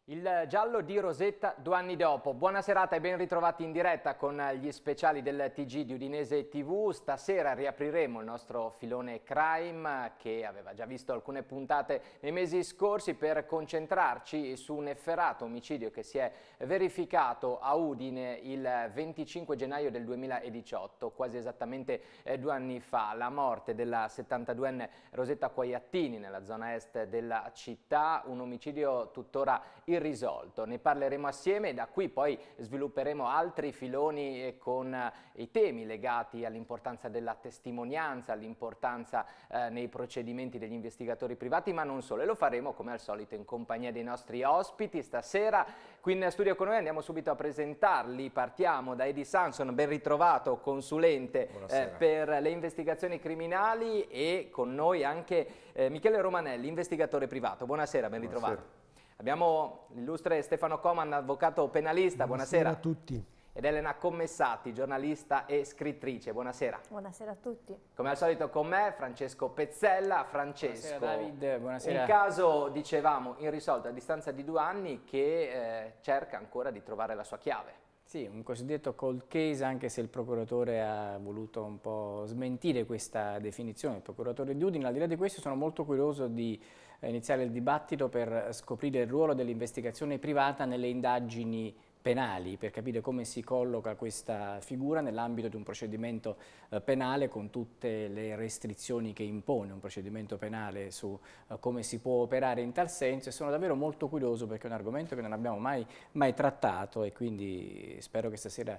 Il giallo di Rosetta 2 anni dopo. Buona serata e ben ritrovati in diretta con gli speciali del TG di Udinese TV. Stasera riapriremo il nostro filone crime che aveva già visto alcune puntate nei mesi scorsi per concentrarci su un efferato omicidio che si è verificato a Udine il 25 gennaio del 2018, quasi esattamente 2 anni fa. La morte della 72enne Rosetta Quaiattini nella zona est della città, un omicidio tuttora irrisolto. Ne parleremo assieme e da qui poi svilupperemo altri filoni con i temi legati all'importanza della testimonianza, all'importanza nei procedimenti degli investigatori privati, ma non solo. E lo faremo come al solito in compagnia dei nostri ospiti. Stasera qui in studio con noi andiamo subito a presentarli. Partiamo da Eddie Sanson, ben ritrovato, consulente per le investigazioni criminali, e con noi anche Michele Romanelli, investigatore privato. Buonasera, ben ritrovato. Buonasera. Abbiamo l'illustre Stefano Coman, avvocato penalista. Buonasera. Buonasera a tutti. Ed Elena Commessati, giornalista e scrittrice. Buonasera. Buonasera a tutti. Come al solito con me Francesco Pezzella. Francesco, buonasera David, buonasera. Un caso, dicevamo, irrisolto a distanza di 2 anni che cerca ancora di trovare la sua chiave. Sì, un cosiddetto cold case, anche se il procuratore ha voluto un po' smentire questa definizione, il procuratore di Udine. Al di là di questo sono molto curioso di iniziare il dibattito per scoprire il ruolo dell'investigazione privata nelle indagini penali, per capire come si colloca questa figura nell'ambito di un procedimento penale, con tutte le restrizioni che impone un procedimento penale su come si può operare in tal senso, e sono davvero molto curioso perché è un argomento che non abbiamo mai trattato, e quindi spero che stasera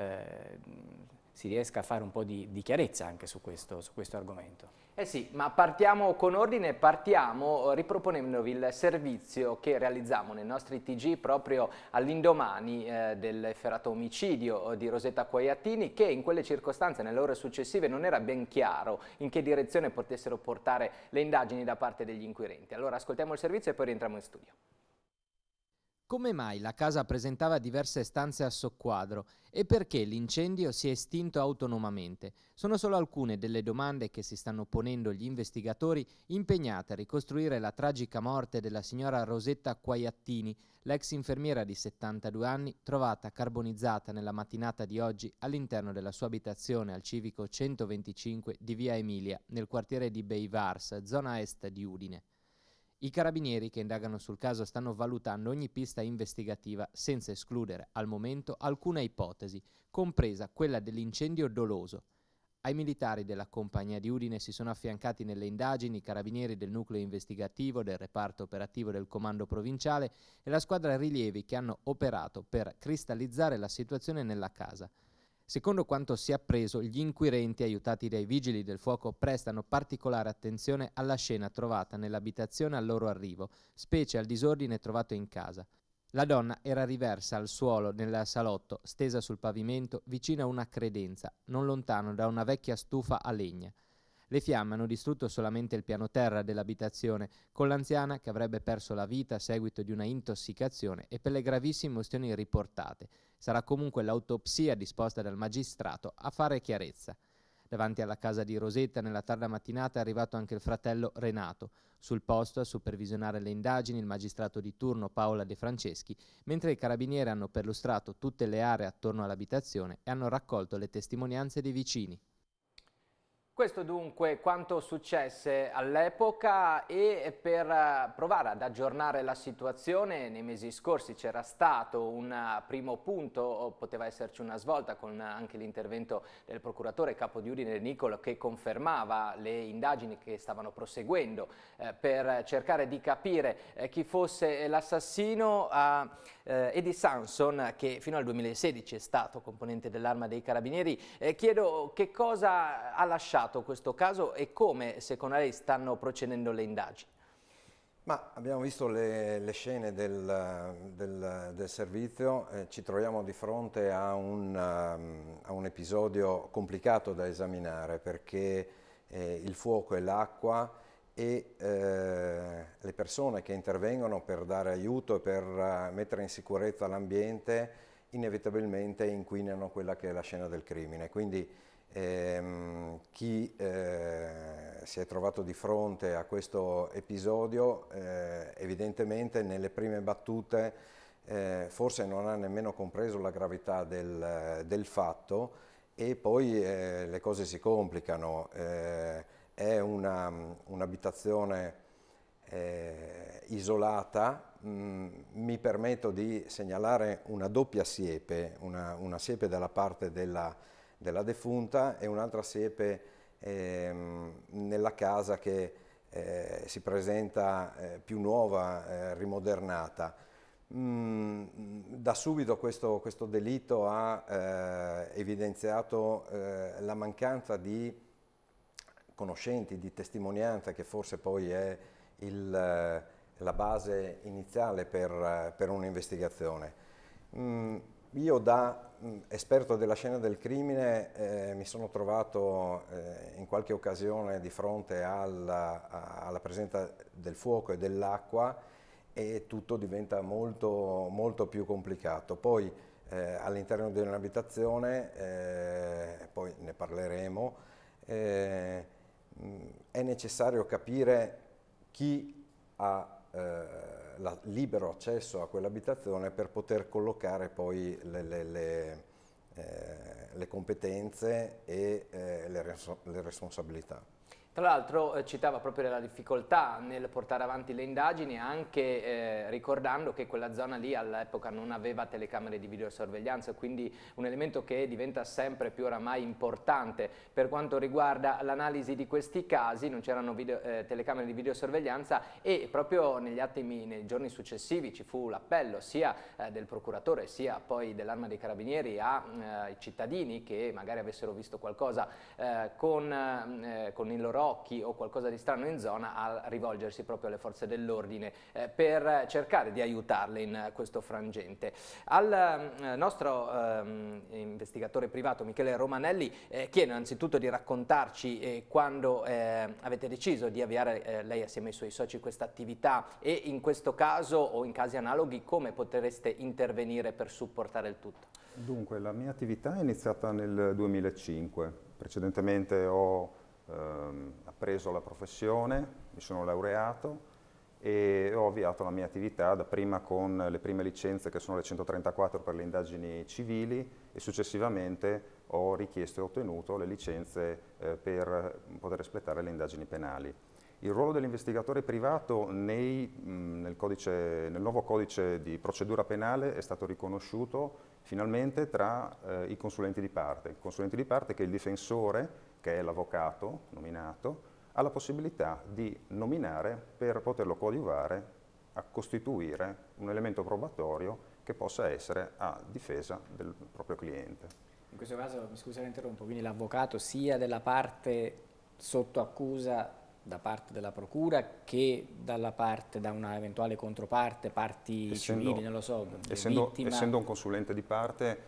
si riesca a fare un po' di chiarezza anche su questo argomento. Eh sì, ma partiamo con ordine, riproponendovi il servizio che realizziamo nei nostri TG proprio all'indomani dell'efferato omicidio di Rosetta Quaiattini, che in quelle circostanze, nelle ore successive, non era ben chiaro in che direzione potessero portare le indagini da parte degli inquirenti. Allora ascoltiamo il servizio e poi rientriamo in studio. Come mai la casa presentava diverse stanze a soqquadro e perché l'incendio si è estinto autonomamente? Sono solo alcune delle domande che si stanno ponendo gli investigatori impegnati a ricostruire la tragica morte della signora Rosetta Quaiattini, l'ex infermiera di 72 anni trovata carbonizzata nella mattinata di oggi all'interno della sua abitazione al civico 125 di via Emilia, nel quartiere di Beivars, zona est di Udine. I carabinieri che indagano sul caso stanno valutando ogni pista investigativa senza escludere al momento alcuna ipotesi, compresa quella dell'incendio doloso. Ai militari della compagnia di Udine si sono affiancati nelle indagini i carabinieri del nucleo investigativo, del reparto operativo del comando provinciale e la squadra rilievi che hanno operato per cristallizzare la situazione nella casa. Secondo quanto si è appreso, gli inquirenti, aiutati dai vigili del fuoco, prestano particolare attenzione alla scena trovata nell'abitazione al loro arrivo, specie al disordine trovato in casa. La donna era riversa al suolo nel salotto, stesa sul pavimento, vicino a una credenza, non lontano da una vecchia stufa a legna. Le fiamme hanno distrutto solamente il piano terra dell'abitazione, con l'anziana che avrebbe perso la vita a seguito di una intossicazione e per le gravissime ustioni riportate. Sarà comunque l'autopsia disposta dal magistrato a fare chiarezza. Davanti alla casa di Rosetta nella tarda mattinata è arrivato anche il fratello Renato. Sul posto a supervisionare le indagini il magistrato di turno Paola De Franceschi, mentre i carabinieri hanno perlustrato tutte le aree attorno all'abitazione e hanno raccolto le testimonianze dei vicini. Questo dunque quanto successe all'epoca, e per provare ad aggiornare la situazione nei mesi scorsi c'era stato un primo punto, poteva esserci una svolta con anche l'intervento del procuratore capo di Udine Nicolo, che confermava le indagini che stavano proseguendo per cercare di capire chi fosse l'assassino. Eddie Sanson, che fino al 2016 è stato componente dell'Arma dei Carabinieri, chiedo che cosa ha lasciato questo caso e come secondo lei stanno procedendo le indagini. Ma abbiamo visto le scene del servizio, ci troviamo di fronte a un episodio complicato da esaminare, perché il fuoco e l'acqua e le persone che intervengono per dare aiuto e per mettere in sicurezza l'ambiente inevitabilmente inquinano quella che è la scena del crimine. Quindi Chi si è trovato di fronte a questo episodio evidentemente nelle prime battute forse non ha nemmeno compreso la gravità del fatto, e poi le cose si complicano. È un'abitazione isolata. Mi permetto di segnalare una doppia siepe, una siepe dalla parte della defunta e un'altra siepe nella casa che si presenta più nuova, rimodernata. Da subito questo delitto ha evidenziato la mancanza di conoscenti, di testimonianza, che forse poi è la base iniziale per un'investigazione. Io da esperto della scena del crimine mi sono trovato in qualche occasione di fronte alla presenza del fuoco e dell'acqua, e tutto diventa molto, molto più complicato. Poi all'interno di un'abitazione, poi ne parleremo, è necessario capire chi ha libero accesso a quell'abitazione per poter collocare poi le competenze e le responsabilità. Tra l'altro citava proprio la difficoltà nel portare avanti le indagini, anche ricordando che quella zona lì all'epoca non aveva telecamere di videosorveglianza, quindi un elemento che diventa sempre più oramai importante per quanto riguarda l'analisi di questi casi. Non c'erano telecamere di videosorveglianza, e proprio nei giorni successivi ci fu l'appello sia del procuratore sia poi dell'Arma dei Carabinieri ai cittadini che magari avessero visto qualcosa con i loro occhi o qualcosa di strano in zona, a rivolgersi proprio alle forze dell'ordine per cercare di aiutarle in questo frangente. Al nostro investigatore privato Michele Romanelli chiedo innanzitutto di raccontarci quando avete deciso di avviare lei assieme ai suoi soci questa attività, e in questo caso o in casi analoghi come potreste intervenire per supportare il tutto. Dunque, la mia attività è iniziata nel 2005. Precedentemente ho appreso la professione, mi sono laureato e ho avviato la mia attività dapprima con le prime licenze, che sono le 134 per le indagini civili, e successivamente ho richiesto e ottenuto le licenze per poter espletare le indagini penali. Il ruolo dell'investigatore privato nel nuovo codice di procedura penale è stato riconosciuto finalmente tra i consulenti di parte che il difensore, che è l'avvocato nominato, ha la possibilità di nominare per poterlo coadiuvare a costituire un elemento probatorio che possa essere a difesa del proprio cliente. In questo caso, mi scusi se interrompo, quindi l'avvocato sia della parte sotto accusa da parte della procura che da una eventuale controparte, parti civili, non lo so, essendo un consulente di parte,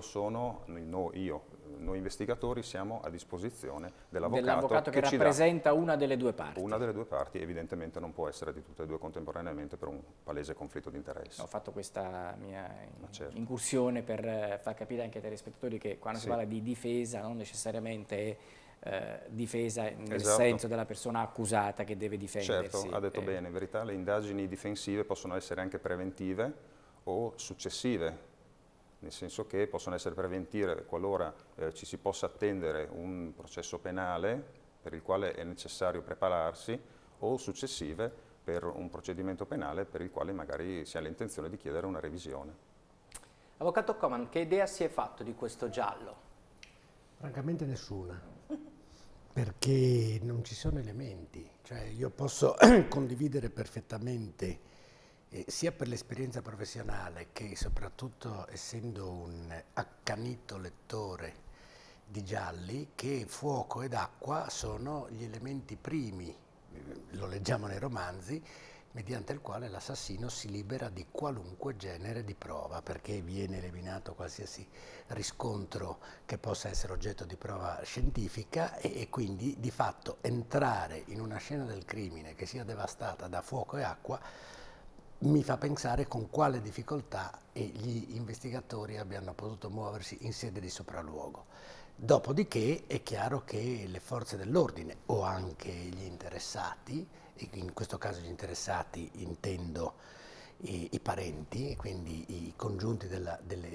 noi investigatori siamo a disposizione dell'avvocato che rappresenta una delle due parti. Una delle due parti evidentemente non può essere di tutte e due contemporaneamente per un palese conflitto di interesse. Ho fatto questa mia incursione per far capire anche ai telespettatori che quando si parla di difesa non necessariamente è difesa nel senso della persona accusata che deve difendersi. Certo, ha detto bene, in verità le indagini difensive possono essere anche preventive o successive, nel senso che possono essere preventive qualora ci si possa attendere un processo penale per il quale è necessario prepararsi, o successive per un procedimento penale per il quale magari si ha l'intenzione di chiedere una revisione. Avvocato Coman, che idea si è fatto di questo giallo? Francamente nessuna, perché non ci sono elementi. Cioè, io posso condividere perfettamente sia per l'esperienza professionale che soprattutto essendo un accanito lettore di gialli, che fuoco ed acqua sono gli elementi primi, lo leggiamo nei romanzi, mediante il quale l'assassino si libera di qualunque genere di prova, perché viene eliminato qualsiasi riscontro che possa essere oggetto di prova scientifica, e quindi di fatto entrare in una scena del crimine che sia devastata da fuoco e acqua mi fa pensare con quale difficoltà gli investigatori abbiano potuto muoversi in sede di sopralluogo. Dopodiché è chiaro che le forze dell'ordine o anche gli interessati, e in questo caso gli interessati intendo i parenti, quindi i congiunti della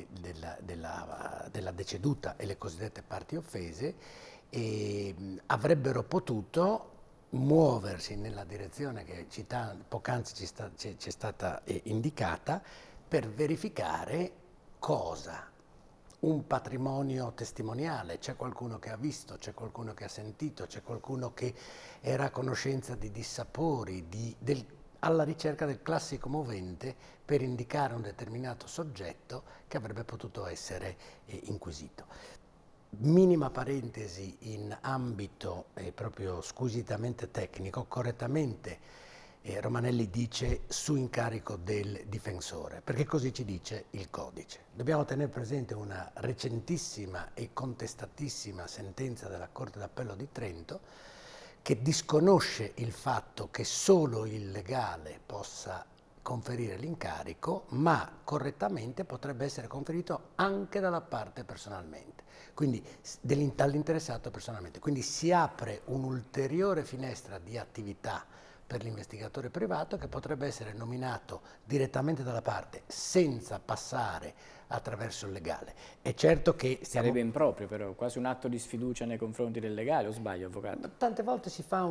deceduta e le cosiddette parti offese, avrebbero potuto muoversi nella direzione che poc'anzi ci è stata indicata per verificare cosa. Un patrimonio testimoniale, c'è qualcuno che ha visto, c'è qualcuno che ha sentito, c'è qualcuno che era a conoscenza di dissapori, alla ricerca del classico movente per indicare un determinato soggetto che avrebbe potuto essere inquisito. Minima parentesi in ambito proprio squisitamente tecnico, correttamente Romanelli dice su incarico del difensore, perché così ci dice il codice. Dobbiamo tenere presente una recentissima e contestatissima sentenza della Corte d'Appello di Trento che disconosce il fatto che solo il legale possa conferire l'incarico, ma correttamente potrebbe essere conferito anche dalla parte personalmente, quindi dall'interessato personalmente. Quindi si apre un'ulteriore finestra di attività per l'investigatore privato che potrebbe essere nominato direttamente dalla parte senza passare attraverso il legale. È certo che sarebbe improprio, però, quasi un atto di sfiducia nei confronti del legale, o sbaglio, avvocato? Tante volte si fa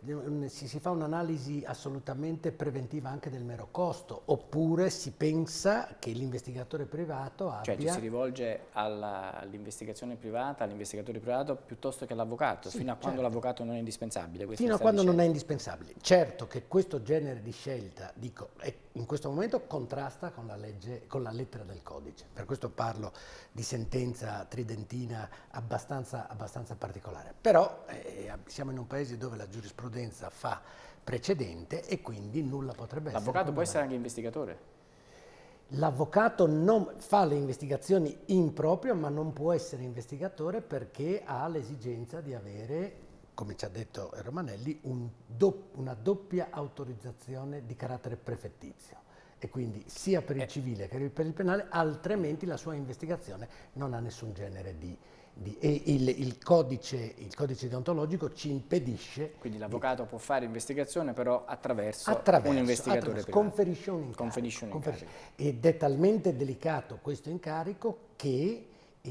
un'analisi assolutamente preventiva anche del mero costo, oppure si pensa che l'investigatore privato abbia... Cioè ci si rivolge all'investigazione privata, all'investigatore privato, piuttosto che all'avvocato, sì, fino a quando l'avvocato non è indispensabile. Fino a quando non è indispensabile. Certo che questo genere di scelta, dico, in questo momento contrasta con la legge, con la lettera del codice. Per questo parlo di sentenza tridentina abbastanza particolare. Però siamo in un paese dove la giurisprudenza fa precedente e quindi nulla potrebbe essere. L'avvocato può essere anche investigatore? L'avvocato non fa le investigazioni in proprio, ma non può essere investigatore perché ha l'esigenza di avere, come ci ha detto Romanelli, una doppia autorizzazione di carattere prefettizio. E quindi sia per il civile che per il penale, altrimenti la sua investigazione non ha nessun genere e il codice deontologico ci impedisce. Quindi l'avvocato può fare investigazione però attraverso un investigatore privato. Conferisce un incarico. Ed è talmente delicato questo incarico che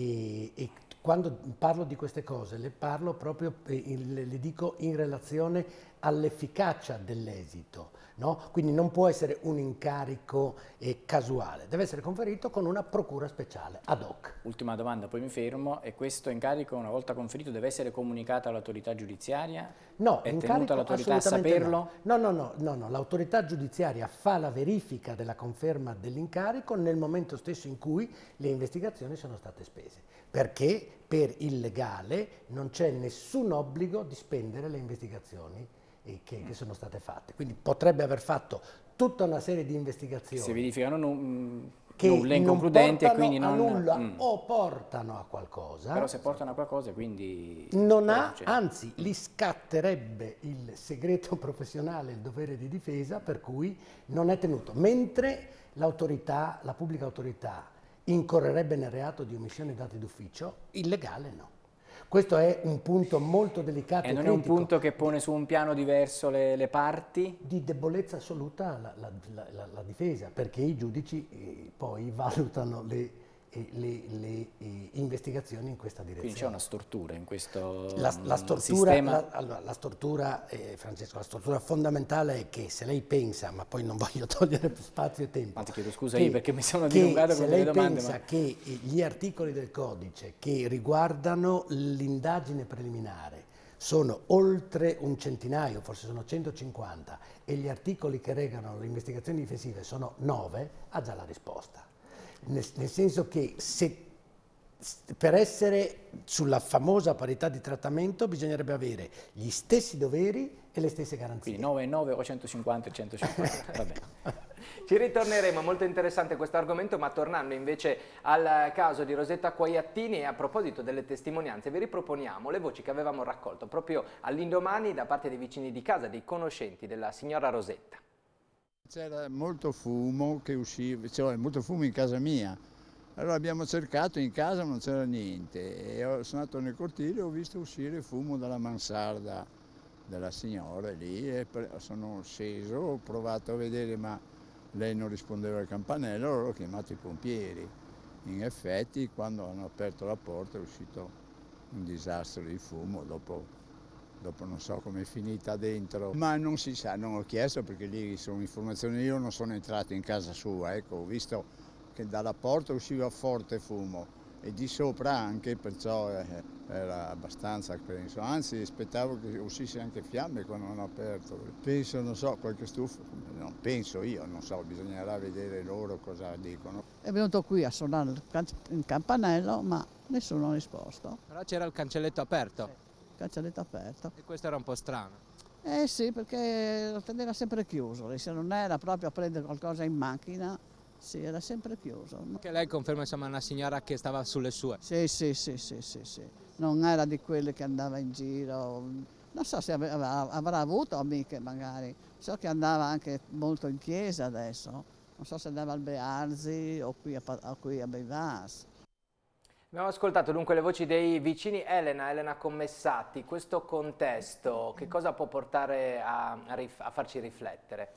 quando parlo di queste cose le parlo proprio, le dico in relazione all'efficacia dell'esito, no? Quindi non può essere un incarico casuale, deve essere conferito con una procura speciale ad hoc. Ultima domanda, poi mi fermo. E questo incarico, una volta conferito, deve essere comunicato all'autorità giudiziaria? No, è tenuta l'autorità a saperlo? No, l'autorità giudiziaria fa la verifica della conferma dell'incarico nel momento stesso in cui le investigazioni sono state spese, perché per il legale non c'è nessun obbligo di spendere le investigazioni che sono state fatte. Quindi potrebbe aver fatto tutta una serie di investigazioni che si verificano che nulle, inconcludenti, e quindi non nulla o portano a qualcosa. Però se portano a qualcosa, quindi non ha, anzi, gli scatterebbe il segreto professionale, il dovere di difesa, per cui non è tenuto. Mentre l'autorità, la pubblica autorità, incorrerebbe nel reato di omissione di dati d'ufficio, il legale no. Questo è un punto molto delicato e non critico. È un punto che pone su un piano diverso le parti? Di debolezza assoluta la difesa, perché i giudici poi valutano le investigazioni in questa direzione. Quindi c'è una stortura in questo sistema? La stortura, Francesco, la stortura fondamentale è che se lei pensa, ma poi non voglio togliere spazio e tempo. Anzi, chiedo scusa io perché mi sono dilungato con delle domande. Se lei pensa che gli articoli del codice che riguardano l'indagine preliminare sono oltre un centinaio, forse sono 150, e gli articoli che regolano le investigazioni difensive sono 9, ha già la risposta. Nel senso che per essere sulla famosa parità di trattamento bisognerebbe avere gli stessi doveri e le stesse garanzie. Quindi 9 e 9 o 150 e 150, va bene. Ci ritorneremo, molto interessante questo argomento, ma tornando invece al caso di Rosetta Quagliattini, e a proposito delle testimonianze, vi riproponiamo le voci che avevamo raccolto proprio all'indomani da parte dei vicini di casa, dei conoscenti della signora Rosetta. C'era molto fumo che usciva, cioè molto fumo in casa mia, Allora abbiamo cercato in casa, non c'era niente, e sono andato nel cortile e ho visto uscire fumo dalla mansarda della signora lì, e sono sceso, ho provato a vedere, ma lei non rispondeva al campanello, allora ho chiamato i pompieri. In effetti, quando hanno aperto la porta è uscito un disastro di fumo, dopo non so com'è finita dentro, ma non si sa, non ho chiesto perché lì sono informazioni, io non sono entrato in casa sua, ecco, ho visto che dalla porta usciva forte fumo e di sopra anche, perciò era abbastanza, penso, anzi aspettavo che uscisse anche fiamme quando hanno aperto, penso, non so, qualche stufo, non penso io, non so, bisognerà vedere loro cosa dicono. È venuto qui a suonare il campanello, ma nessuno ha risposto. Però c'era il cancelletto aperto. Sì. Cancelletto aperto. E questo era un po' strano. Eh sì, perché lo teneva sempre chiuso, se non era proprio a prendere qualcosa in macchina, sì, era sempre chiuso. Che lei conferma, insomma, una signora che stava sulle sue. Sì, sì, sì, sì, sì, sì. Non era di quelle che andava in giro, non so se avrà avuto amiche magari, so che andava anche molto in chiesa adesso, non so se andava al Bearzi o qui a Beivas. Abbiamo ascoltato dunque le voci dei vicini. Elena Commessati, questo contesto che cosa può portare a farci riflettere?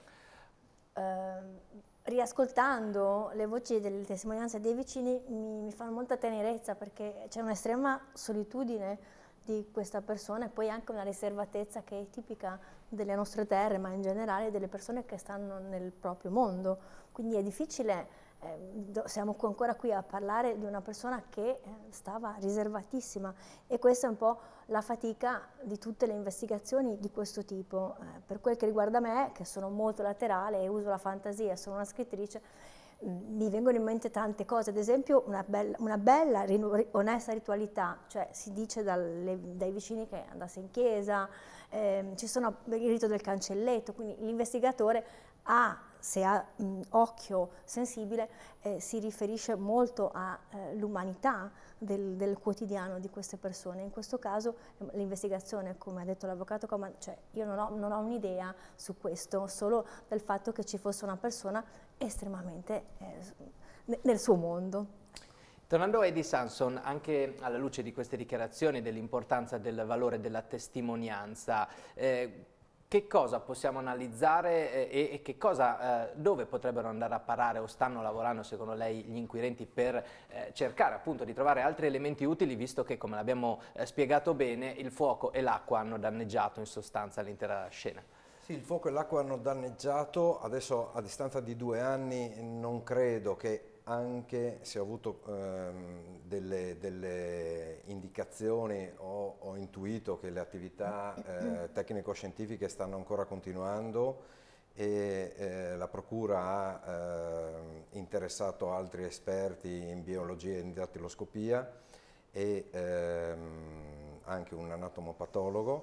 Riascoltando le voci delle testimonianze dei vicini mi fanno molta tenerezza, perché c'è un'estrema solitudine di questa persona e poi anche una riservatezza che è tipica delle nostre terre, ma in generale delle persone che stanno nel proprio mondo. Quindi è difficile. Siamo ancora qui a parlare di una persona che stava riservatissima, e questa è un po' la fatica di tutte le investigazioni di questo tipo. Per quel che riguarda me, che sono molto laterale e uso la fantasia, sono una scrittrice, mi vengono in mente tante cose, ad esempio una bella onesta ritualità, cioè si dice dai vicini che andasse in chiesa, ci sono il rito del cancelletto, quindi l'investigatore se ha occhio sensibile, si riferisce molto all'umanità del quotidiano di queste persone. In questo caso l'investigazione, come ha detto l'avvocato Coman, cioè io non ho un'idea su questo, solo del fatto che ci fosse una persona estremamente nel suo mondo. Tornando a Eddie Sanson, anche alla luce di queste dichiarazioni dell'importanza del valore della testimonianza, che cosa possiamo analizzare e che cosa, dove potrebbero andare a parare o stanno lavorando secondo lei gli inquirenti per cercare appunto di trovare altri elementi utili, visto che, come l'abbiamo spiegato bene, il fuoco e l'acqua hanno danneggiato in sostanza l'intera scena? Sì, il fuoco e l'acqua hanno danneggiato, adesso a distanza di 2 anni non credo che, anche se ho avuto delle indicazioni, ho intuito che le attività tecnico-scientifiche stanno ancora continuando e la Procura ha interessato altri esperti in biologia e in dattiloscopia e anche un anatomopatologo.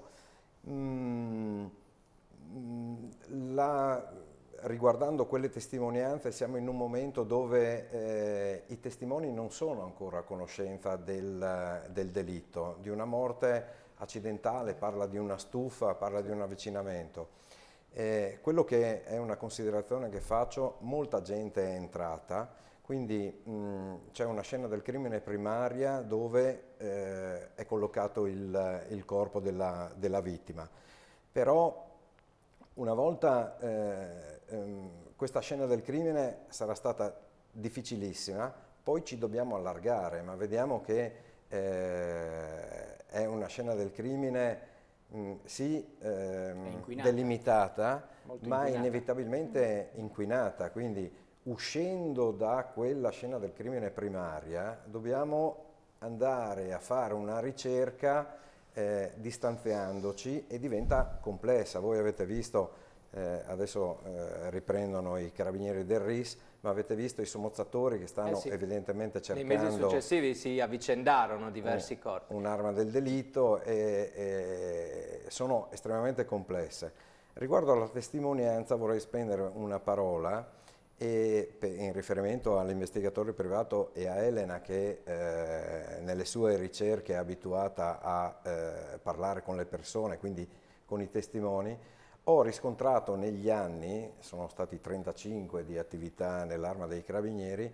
Riguardando quelle testimonianze, siamo in un momento dove i testimoni non sono ancora a conoscenza del delitto, di una morte accidentale, parla di una stufa, parla di un avvicinamento. Quello che è una considerazione che faccio, molta gente è entrata, quindi c'è una scena del crimine primaria dove è collocato il corpo della vittima. Però una volta questa scena del crimine sarà stata difficilissima, poi ci dobbiamo allargare, ma vediamo che è una scena del crimine sì delimitata, ma inevitabilmente inquinata, quindi uscendo da quella scena del crimine primaria dobbiamo andare a fare una ricerca distanziandoci, e diventa complessa. Voi avete visto, adesso riprendono i carabinieri del RIS, ma avete visto i sommozzatori che stanno sì, evidentemente cercando. Nei mesi successivi si avvicendarono diversi corpi. Un'arma del delitto e sono estremamente complesse. Riguardo alla testimonianza vorrei spendere una parola in riferimento all'investigatore privato e a Elena che nelle sue ricerche è abituata a parlare con le persone, quindi con i testimoni. Ho riscontrato negli anni, sono stati 35 di attività nell'Arma dei Carabinieri,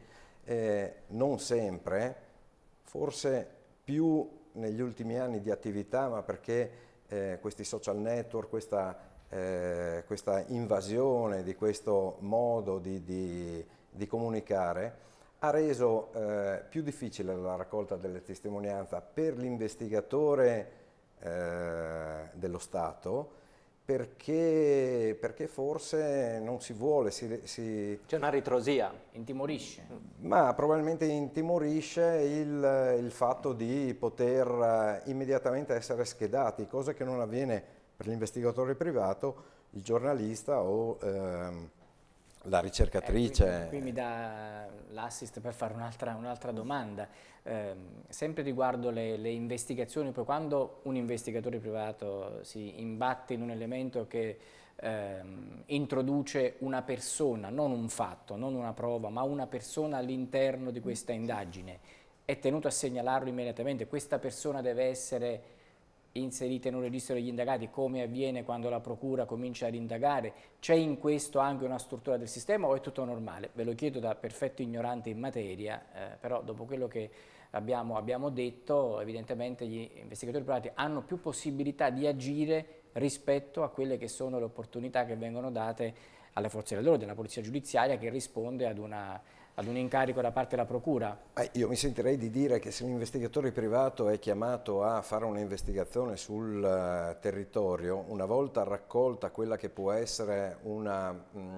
non sempre, forse più negli ultimi anni di attività, ma perché questi social network, questa invasione di questo modo di comunicare ha reso più difficile la raccolta delle testimonianze per l'investigatore dello Stato, perché forse non si vuole, c'è una ritrosia. Intimorisce. Ma probabilmente intimorisce il fatto di poter immediatamente essere schedati, cosa che non avviene per l'investigatore privato, il giornalista o la ricercatrice. Qui mi dà l'assist per fare un'altra domanda, sempre riguardo le investigazioni. Poi quando un investigatore privato si imbatte in un elemento che introduce una persona, non un fatto, non una prova, ma una persona all'interno di questa indagine, è tenuto a segnalarlo immediatamente. Questa persona deve essere inserita in un registro degli indagati, come avviene quando la procura comincia ad indagare. C'è in questo anche una struttura del sistema o è tutto normale? Ve lo chiedo da perfetto ignorante in materia, però dopo quello che abbiamo detto, evidentemente gli investigatori privati hanno più possibilità di agire rispetto a quelle che sono le opportunità che vengono date alle forze dell'ordine, alla polizia giudiziaria, che risponde ad un incarico da parte della procura. Io mi sentirei di dire che se l'investigatore privato è chiamato a fare un'investigazione sul territorio, una volta raccolta quella che può essere una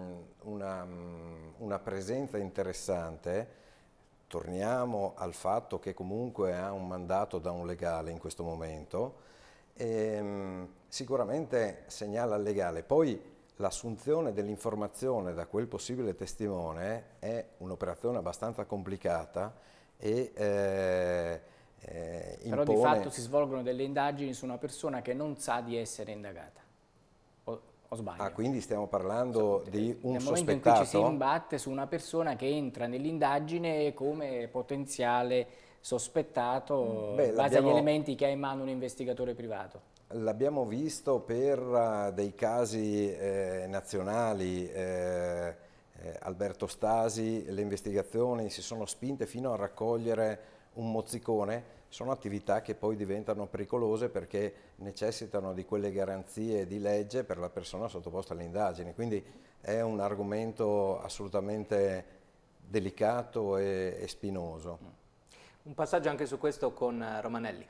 presenza interessante, torniamo al fatto che comunque ha un mandato da un legale in questo momento, sicuramente segnala al legale. Poi l'assunzione dell'informazione da quel possibile testimone è un'operazione abbastanza complicata e Però di fatto si svolgono delle indagini su una persona che non sa di essere indagata, o sbaglio? Quindi stiamo parlando di un nel sospettato? momento in cui ci si imbatte su una persona che entra nell'indagine come potenziale sospettato in base agli elementi che ha in mano un investigatore privato. L'abbiamo visto per dei casi nazionali, Alberto Stasi, le investigazioni si sono spinte fino a raccogliere un mozzicone. Sono attività che poi diventano pericolose perché necessitano di quelle garanzie di legge per la persona sottoposta alle indagini, quindi è un argomento assolutamente delicato e spinoso. Un passaggio anche su questo con Romanelli.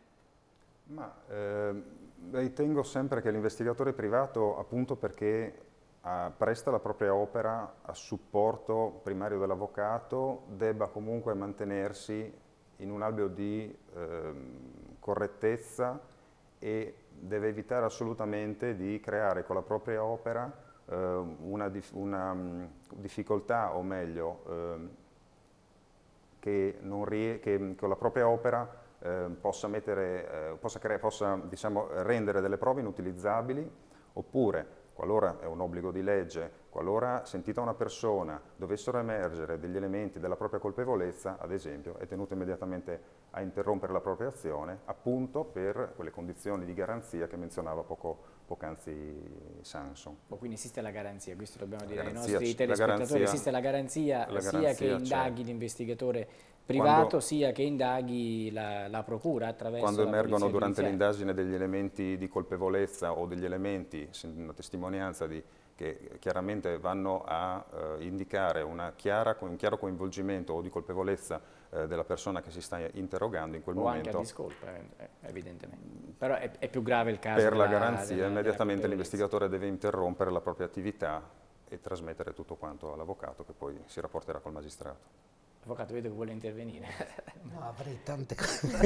Ritengo sempre che l'investigatore privato, appunto perché presta la propria opera a supporto primario dell'avvocato, debba comunque mantenersi in un alveo di correttezza e deve evitare assolutamente di creare con la propria opera una difficoltà, o meglio, che con la propria opera possa diciamo, rendere delle prove inutilizzabili, oppure, qualora è un obbligo di legge, qualora sentita una persona dovessero emergere degli elementi della propria colpevolezza, ad esempio, è tenuto immediatamente a interrompere la propria azione, appunto per quelle condizioni di garanzia che menzionava poc'anzi Sanson. Quindi esiste la garanzia, questo dobbiamo dire ai nostri telespettatori, esiste la garanzia sia che indaghi l'investigatore privato sia che indaghi la procura attraverso quando la emergono polizia durante giudiziaria. l'indagine degli elementi di colpevolezza o degli elementi, una testimonianza che chiaramente vanno a indicare un chiaro coinvolgimento o di colpevolezza della persona che si sta interrogando in quel momento. O anche a discolpa, evidentemente. Però è più grave il caso per la garanzia, immediatamente l'investigatore deve interrompere la propria attività e trasmettere tutto quanto all'avvocato, che poi si rapporterà col magistrato. Avvocato, vedo che vuole intervenire. No, avrei tante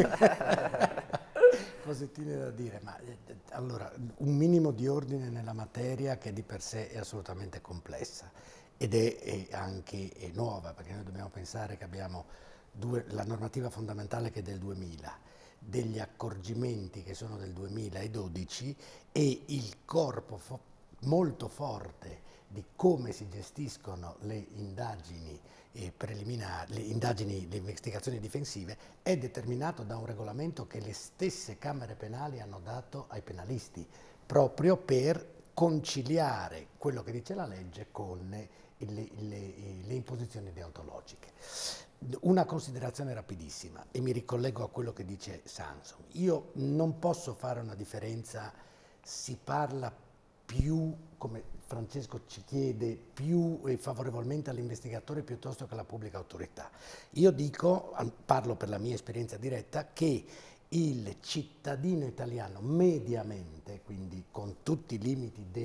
cosettine da dire, ma allora un minimo di ordine nella materia che di per sé è assolutamente complessa ed è anche nuova, perché noi dobbiamo pensare che abbiamo la normativa fondamentale che è del 2000, degli accorgimenti che sono del 2012 e il corpo molto forte di come si gestiscono le indagini preliminari, le investigazioni difensive, è determinato da un regolamento che le stesse Camere penali hanno dato ai penalisti, proprio per conciliare quello che dice la legge con le imposizioni deontologiche. Una considerazione rapidissima, e mi ricollego a quello che dice Samson. Io non posso fare una differenza, si parla più, come Francesco ci chiede, più favorevolmente all'investigatore piuttosto che alla pubblica autorità. Io dico, parlo per la mia esperienza diretta, che il cittadino italiano mediamente, quindi con tutti i limiti che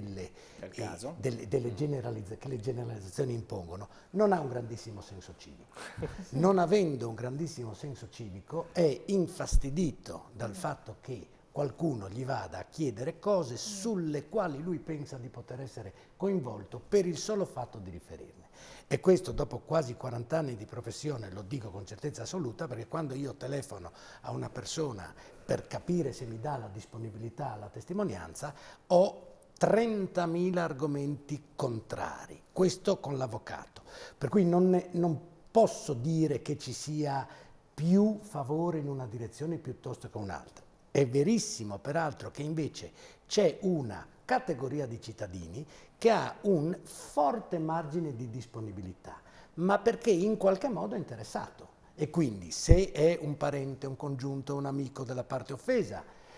le generalizzazioni impongono, non ha un grandissimo senso civico. Non avendo un grandissimo senso civico è infastidito dal fatto che qualcuno gli vada a chiedere cose sulle quali lui pensa di poter essere coinvolto per il solo fatto di riferirne. E questo dopo quasi 40 anni di professione lo dico con certezza assoluta, perché quando io telefono a una persona per capire se mi dà la disponibilità alla testimonianza, ho 30.000 argomenti contrari, questo con l'avvocato. Per cui non posso dire che ci sia più favore in una direzione piuttosto che un'altra. È verissimo peraltro che invece c'è una categoria di cittadini che ha un forte margine di disponibilità, ma perché in qualche modo è interessato. E quindi se è un parente, un congiunto, un amico della parte offesa,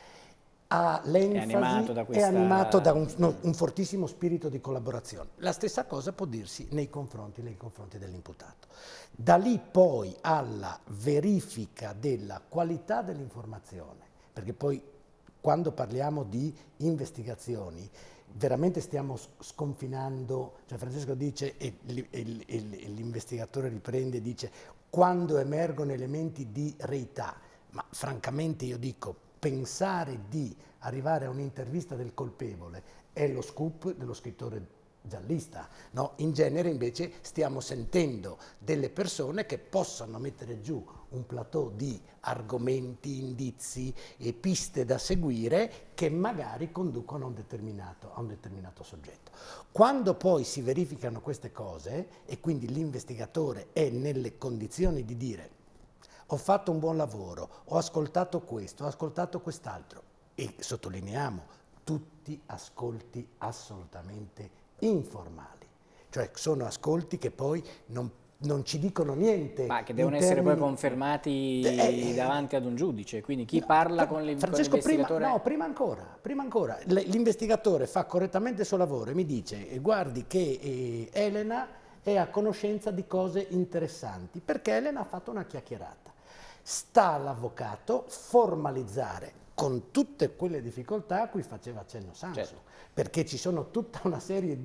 ha l'enfasi, è animato da un fortissimo spirito di collaborazione. La stessa cosa può dirsi nei confronti dell'imputato. Da lì poi alla verifica della qualità dell'informazione, perché poi quando parliamo di investigazioni veramente stiamo sconfinando, cioè Francesco dice e l'investigatore riprende e dice quando emergono elementi di reità, ma francamente io dico pensare di arrivare a un'intervista del colpevole è lo scoop dello scrittore giallista, no? In genere invece stiamo sentendo delle persone che possano mettere giù un plateau di argomenti, indizi e piste da seguire che magari conducono a un determinato soggetto. Quando poi si verificano queste cose e quindi l'investigatore è nelle condizioni di dire ho fatto un buon lavoro, ho ascoltato questo, ho ascoltato quest'altro e sottolineiamo tutti ascolti assolutamente informali, cioè sono ascolti che poi non ci dicono niente. Ma che devono essere poi confermati davanti ad un giudice, quindi chi parla con l'investigatore? Prima ancora, l'investigatore fa correttamente il suo lavoro e mi dice guardi che Elena è a conoscenza di cose interessanti, perché Elena ha fatto una chiacchierata. Sta all'avvocato formalizzare con tutte quelle difficoltà a cui faceva accenno Samson, certo, perché ci sono tutta una serie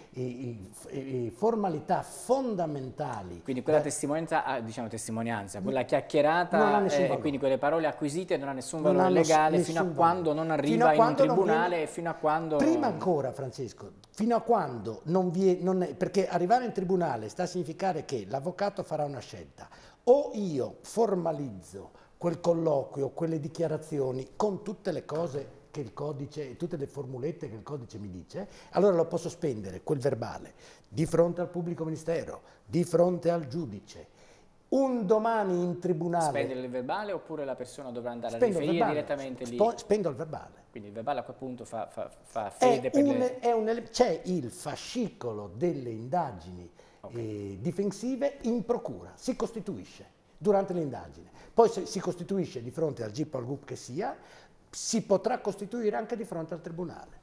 di formalità fondamentali. Quindi quella testimonianza, quella chiacchierata e quindi quelle parole acquisite non ha nessun valore legale fino a quando non arriva in un tribunale e fino a quando... Prima ancora, Francesco, fino a quando perché arrivare in tribunale sta a significare che l'avvocato farà una scelta. O io formalizzo quel colloquio, quelle dichiarazioni con tutte le cose che il codice, tutte le formulette che il codice mi dice, allora lo posso spendere, quel verbale, di fronte al pubblico ministero, di fronte al giudice. Un domani in tribunale... Spendere il verbale oppure la persona dovrà andare a riferire direttamente lì? Spendo il verbale. Quindi il verbale a quel punto fa fede per le... C'è il fascicolo delle indagini difensive in procura, si costituisce durante l'indagine. Poi si costituisce di fronte al GIP o al GUP che sia, si potrà costituire anche di fronte al tribunale.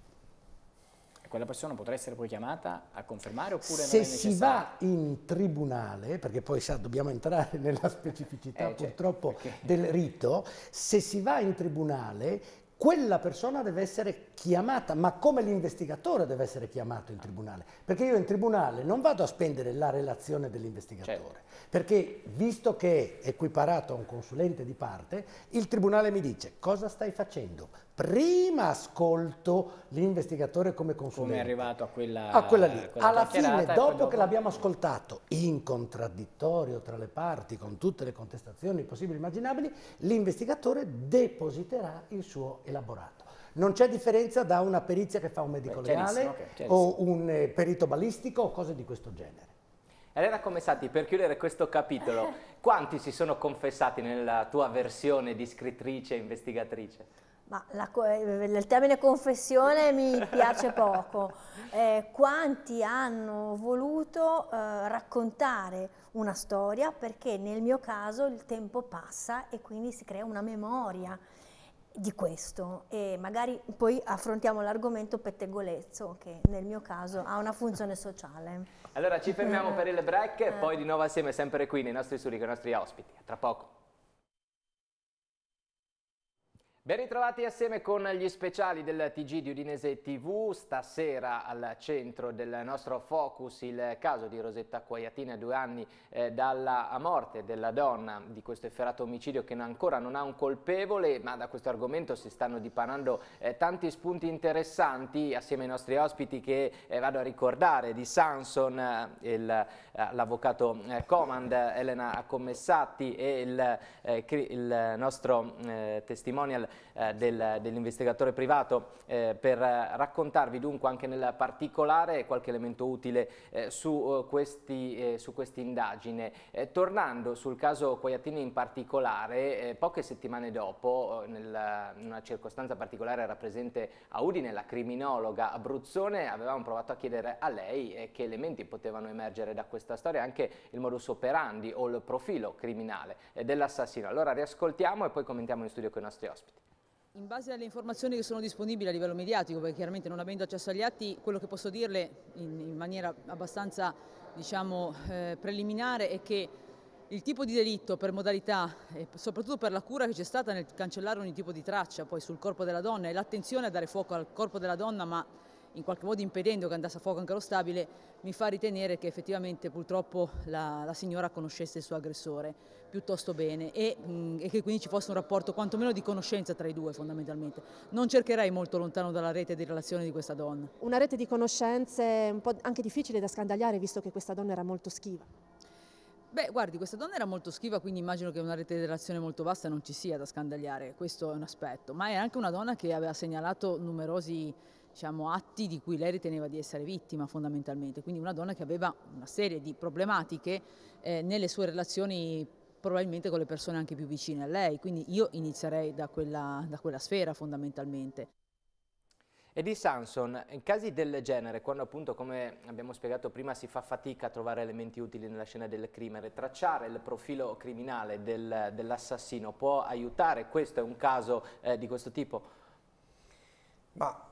E quella persona potrà essere poi chiamata a confermare oppure se non è necessario? Se si va in tribunale, perché poi dobbiamo entrare nella specificità purtroppo del rito, se si va in tribunale quella persona deve essere chiamata, ma come l'investigatore deve essere chiamato in tribunale, perché io in tribunale non vado a spendere la relazione dell'investigatore, perché visto che è equiparato a un consulente di parte, il tribunale mi dice cosa stai facendo? Prima ascolto l'investigatore come consulente. Come è arrivato a quella lì. Alla fine, dopo che l'abbiamo ascoltato in contraddittorio tra le parti, con tutte le contestazioni possibili e immaginabili, l'investigatore depositerà il suo elaborato. Non c'è differenza da una perizia che fa un medico legale o un perito balistico o cose di questo genere. Elena Comessati, per chiudere questo capitolo, quanti si sono confessati nella tua versione di scrittrice e investigatrice? Ma il termine confessione mi piace poco. Quanti hanno voluto raccontare una storia, perché nel mio caso il tempo passa e quindi si crea una memoria di questo, e magari poi affrontiamo l'argomento pettegolezzo, che nel mio caso ha una funzione sociale. Allora ci fermiamo per il break e poi di nuovo assieme sempre qui nei nostri studi con i nostri ospiti. A tra poco. Ben ritrovati assieme con gli speciali del TG di Udinese TV. Stasera al centro del nostro focus il caso di Rosetta Quagliatini, a 2 anni dalla morte della donna, di questo efferato omicidio che ancora non ha un colpevole, ma da questo argomento si stanno dipanando tanti spunti interessanti assieme ai nostri ospiti che vado a ricordare, di Sanson, l'avvocato Comand, Elena Commessatti e il nostro testimonial dell'investigatore privato per raccontarvi dunque anche nel particolare qualche elemento utile su questa indagine. Tornando sul caso Quagliatini in particolare, poche settimane dopo, in una circostanza particolare era presente a Udine la criminologa abruzzone, avevamo provato a chiedere a lei che elementi potevano emergere da questa storia, anche il modus operandi o il profilo criminale dell'assassino. Allora riascoltiamo e poi commentiamo in studio con i nostri ospiti. In base alle informazioni che sono disponibili a livello mediatico, perché chiaramente non avendo accesso agli atti, quello che posso dirle in maniera abbastanza, diciamo, preliminare è che il tipo di delitto per modalità e soprattutto per la cura che c'è stata nel cancellare ogni tipo di traccia poi sul corpo della donna e l'attenzione a dare fuoco al corpo della donna, ma in qualche modo impedendo che andasse a fuoco anche lo stabile, mi fa ritenere che effettivamente purtroppo la signora conoscesse il suo aggressore piuttosto bene e che quindi ci fosse un rapporto quantomeno di conoscenza tra i due fondamentalmente. Non cercherei molto lontano dalla rete di relazione di questa donna. Una rete di conoscenze un po' anche difficile da scandagliare, visto che questa donna era molto schiva. Beh, guardi, questa donna era molto schiva, quindi immagino che una rete di relazione molto vasta non ci sia da scandagliare, questo è un aspetto, ma è anche una donna che aveva segnalato numerosi, diciamo, atti di cui lei riteneva di essere vittima fondamentalmente, quindi una donna che aveva una serie di problematiche nelle sue relazioni probabilmente con le persone anche più vicine a lei, quindi io inizierei da quella sfera fondamentalmente. E di Sanson, in casi del genere, quando appunto, come abbiamo spiegato prima, si fa fatica a trovare elementi utili nella scena del crimine, tracciare il profilo criminale dell'assassino può aiutare? Questo è un caso di questo tipo? Ma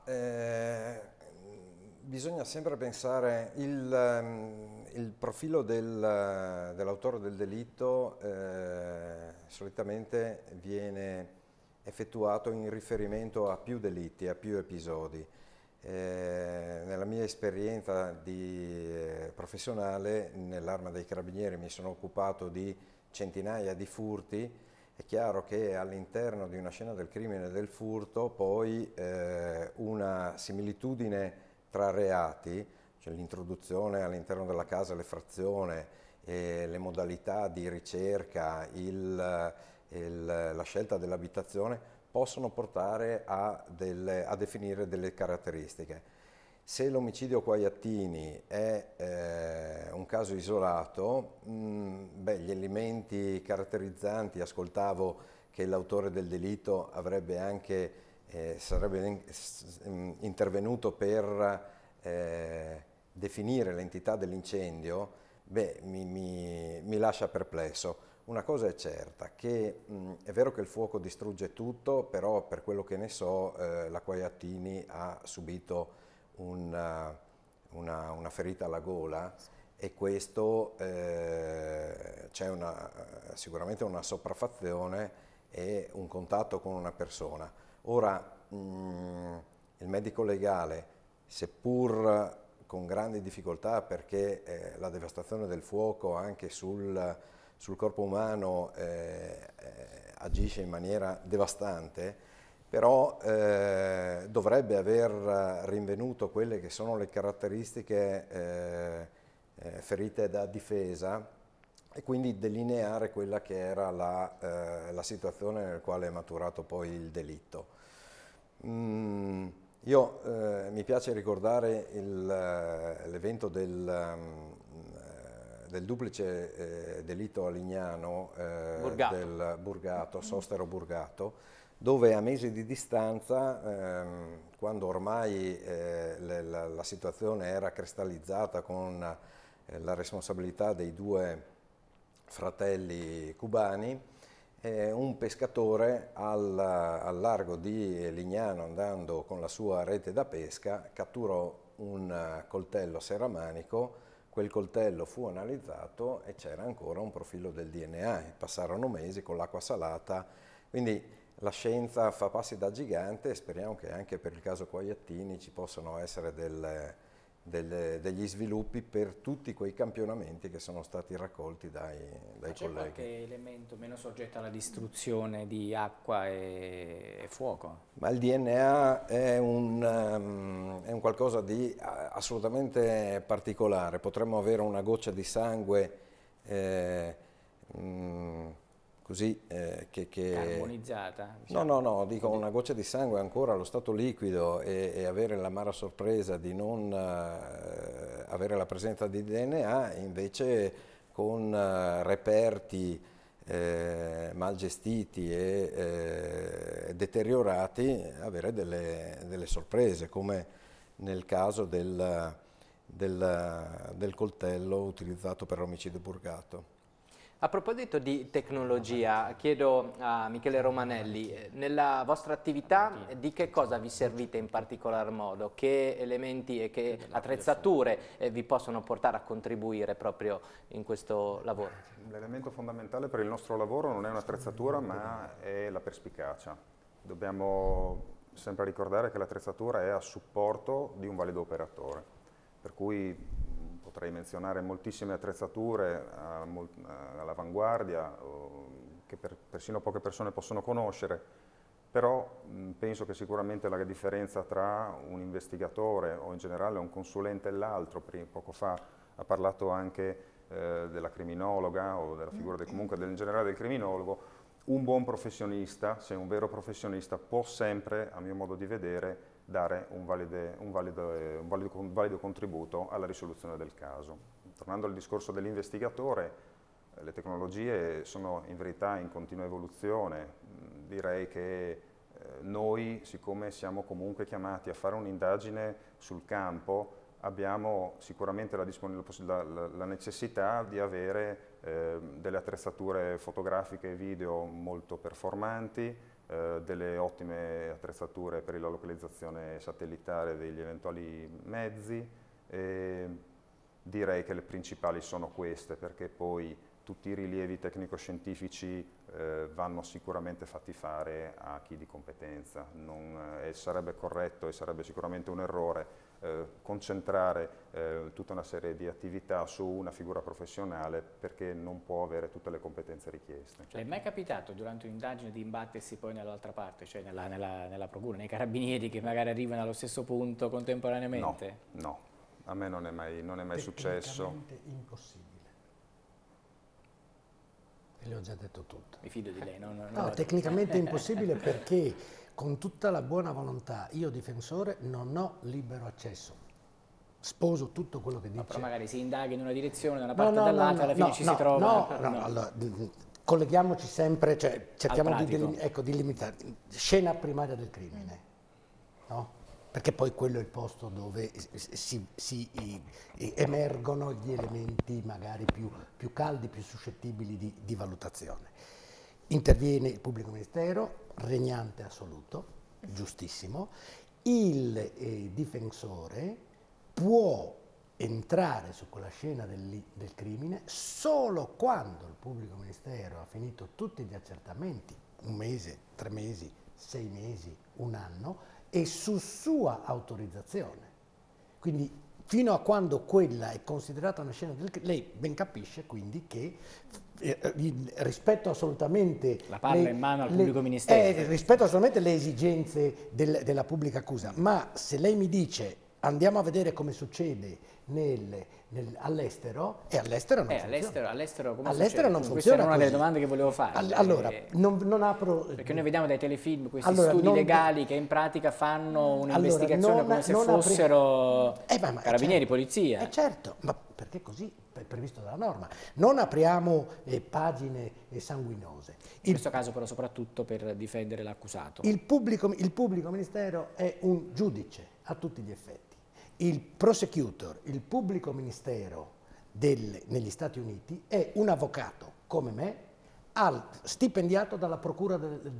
bisogna sempre pensare, il profilo dell'autore del delitto solitamente viene effettuato in riferimento a più delitti, a più episodi. Nella mia esperienza professionale nell'Arma dei Carabinieri mi sono occupato di centinaia di furti. È chiaro che all'interno di una scena del crimine e del furto poi una similitudine tra reati, cioè l'introduzione all'interno della casa, l'effrazione, le modalità di ricerca, la scelta dell'abitazione possono portare a definire delle caratteristiche. Se l'omicidio Quagliatini è un caso isolato, gli elementi caratterizzanti, ascoltavo che l'autore del delitto avrebbe anche, sarebbe intervenuto per definire l'entità dell'incendio, mi lascia perplesso. Una cosa è certa, che è vero che il fuoco distrugge tutto, però per quello che ne so la Quagliatini ha subito una ferita alla gola e questo c'è sicuramente una sopraffazione e un contatto con una persona. Ora il medico legale, seppur con grandi difficoltà perché la devastazione del fuoco anche sul corpo umano agisce in maniera devastante, però dovrebbe aver rinvenuto quelle che sono le caratteristiche ferite da difesa e quindi delineare quella che era la situazione nel quale è maturato poi il delitto. Mi piace ricordare l'evento del duplice delitto a Lignano, del Burgato, Sostero Burgato, dove a mesi di distanza, quando ormai la situazione era cristallizzata con la responsabilità dei 2 fratelli cubani, un pescatore al largo di Lignano, andando con la sua rete da pesca, catturò un coltello serramanico. Quel coltello fu analizzato e c'era ancora un profilo del DNA. Passarono mesi con l'acqua salata, quindi la scienza fa passi da gigante e speriamo che anche per il caso Quagliattini ci possano essere degli sviluppi per tutti quei campionamenti che sono stati raccolti dai colleghi. C'è qualche elemento meno soggetto alla distruzione di acqua e fuoco? Ma il DNA è un qualcosa di assolutamente particolare. Potremmo avere una goccia di sangue così carbonizzata? No, dico una goccia di sangue ancora allo stato liquido e avere l'amara sorpresa di non avere la presenza di DNA, invece con reperti mal gestiti e deteriorati avere delle sorprese, come nel caso del coltello utilizzato per l'omicidio purgato. A proposito di tecnologia, chiedo a Michele Romanelli, nella vostra attività di che cosa vi servite in particolar modo? Che elementi e che attrezzature vi possono portare a contribuire proprio in questo lavoro? L'elemento fondamentale per il nostro lavoro non è un'attrezzatura, ma è la perspicacia. Dobbiamo sempre ricordare che l'attrezzatura è a supporto di un valido operatore, per cui potrei menzionare moltissime attrezzature all'avanguardia che persino poche persone possono conoscere, però penso che sicuramente la differenza tra un investigatore o in generale un consulente e l'altro, poco fa ha parlato anche della criminologa o della figura comunque in generale del criminologo, un buon professionista, se è un vero professionista, può sempre, a mio modo di vedere, dare un valido contributo alla risoluzione del caso. Tornando al discorso dell'investigatore, le tecnologie sono in verità in continua evoluzione. Direi che noi, siccome siamo comunque chiamati a fare un'indagine sul campo, abbiamo sicuramente la necessità di avere delle attrezzature fotografiche e video molto performanti, delle ottime attrezzature per la localizzazione satellitare degli eventuali mezzi. Direi che le principali sono queste, perché poi tutti i rilievi tecnico-scientifici vanno sicuramente fatti fare a chi di competenza. Sarebbe corretto e sarebbe sicuramente un errore concentrare tutta una serie di attività su una figura professionale, perché non può avere tutte le competenze richieste. Le è mai capitato durante un'indagine di imbattersi poi nell'altra parte, cioè nella procura, nei carabinieri che magari arrivano allo stesso punto contemporaneamente? No, a me non è mai successo. Tecnicamente impossibile. E le ho già detto tutto. Mi fido di lei, No, tecnicamente impossibile perché con tutta la buona volontà, io difensore non ho libero accesso. Sposo tutto quello che dice. No, però magari si indaga in una direzione, da una parte o dall'altra, alla fine ci si trova. No, allora, colleghiamoci sempre, cioè cerchiamo di limitare. Scena primaria del crimine, no? Perché poi quello è il posto dove si emergono gli elementi magari più caldi, più suscettibili di valutazione. Interviene il pubblico ministero, regnante assoluto, giustissimo. Il difensore può entrare su quella scena del crimine solo quando il pubblico ministero ha finito tutti gli accertamenti, 1 mese, 3 mesi, 6 mesi, 1 anno, e su sua autorizzazione. Quindi fino a quando quella è considerata una scena del crimine, lei ben capisce quindi che rispetto assolutamente la palla in mano al pubblico ministero, rispetto assolutamente le esigenze della pubblica accusa, ma se lei mi dice andiamo a vedere come succede all'estero, e all'estero non funziona. All'estero come all'estero non Questa funziona era una così. delle domande che volevo fare. Allora, non apro... Perché noi vediamo dai telefilm questi Allora, studi non- legali che in pratica fanno un'investigazione non- come se non apri- fossero ma carabinieri, certo, polizia. certo, ma perché così è previsto dalla norma. Non apriamo pagine sanguinose. In questo caso però soprattutto per difendere l'accusato. Il pubblico ministero è un giudice a tutti gli effetti. Il prosecutor, il pubblico ministero negli Stati Uniti, è un avvocato come me, stipendiato dalla Procura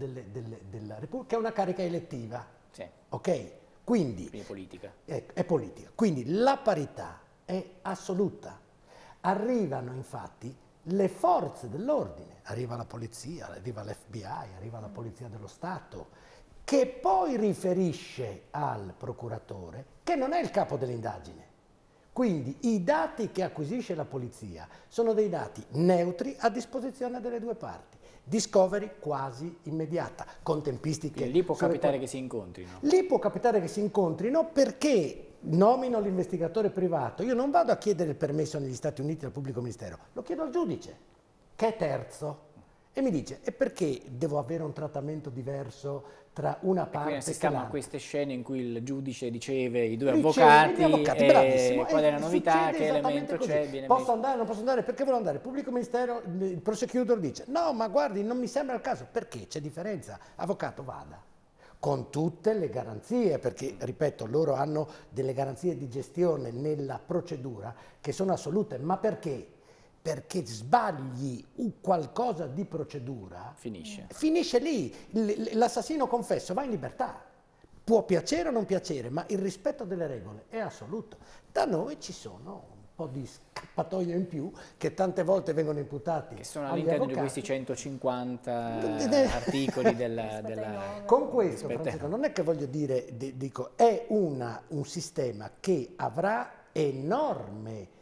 della Repubblica, che è una carica elettiva. Sì. Ok? Quindi Quindi politica. è politica. Quindi la parità è assoluta. Arrivano infatti le forze dell'ordine, arriva la polizia, arriva l'FBI, arriva la Polizia dello Stato, che poi riferisce al procuratore, che non è il capo dell'indagine. Quindi i dati che acquisisce la polizia sono dei dati neutri a disposizione delle due parti. Discovery quasi immediata, con tempistiche... Quindi lì può capitare che si incontrino. Lì può capitare che si incontrino perché nomino l'investigatore privato. Io non vado a chiedere il permesso negli Stati Uniti al pubblico ministero, lo chiedo al giudice, che è terzo. E mi dice, e perché devo avere un trattamento diverso tra una parte e Quindi assistiamo a l'altra? queste scene in cui il giudice riceve i due Riceve avvocati, gli avvocati, e bravissimo. qual è la E novità, succede che esattamente elemento così. c'è, viene Posso messo. andare, non posso andare? Perché voglio andare? Il pubblico ministero, il prosecutor dice, no, ma guardi, non mi sembra il caso. Perché? C'è differenza. Avvocato, vada. Con tutte le garanzie, perché, ripeto, loro hanno delle garanzie di gestione nella procedura che sono assolute. Ma perché? Perché sbagli qualcosa di procedura, finisce lì. L'assassino confesso va in libertà. Può piacere o non piacere, ma il rispetto delle regole è assoluto. Da noi ci sono un po' di scappatoie in più che tante volte vengono imputati Che sono agli all'interno di avvocati. questi 150 articoli della... Con questo, Francesco, non è che voglio dire, dico, è un sistema che avrà enorme